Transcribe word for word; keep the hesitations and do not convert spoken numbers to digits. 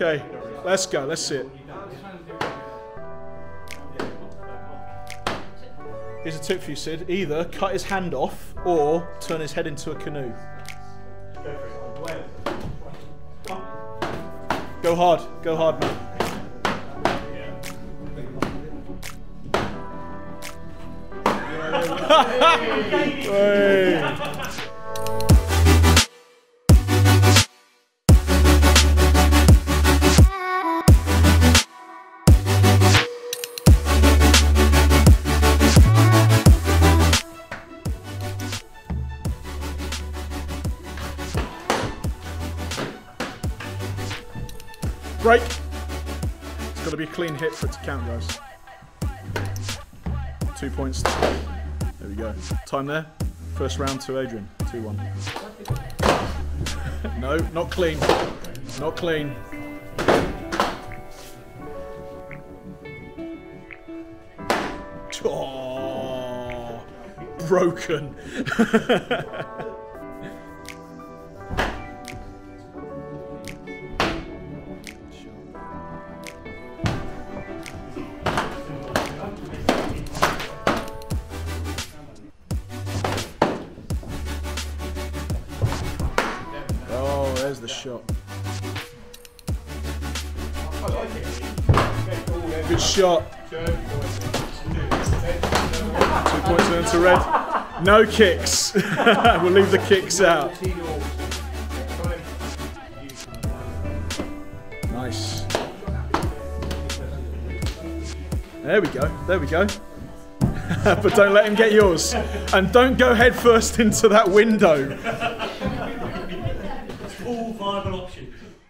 Okay, let's go. Let's see it. Here's a tip for you, Sid. Either cut his hand off or turn his head into a canoe. Go hard. Go hard, man. Hey. Break. It's got to be a clean hit for it to count, guys. Two points. There we go. Time there. First round to Adrian. two one. No, not clean. Not clean. Oh, broken. There's the shot. Good shot. Two points then to red. No kicks. We'll leave the kicks out. Nice. There we go. There we go. But don't let him get yours. And don't go head first into that window. All viable options.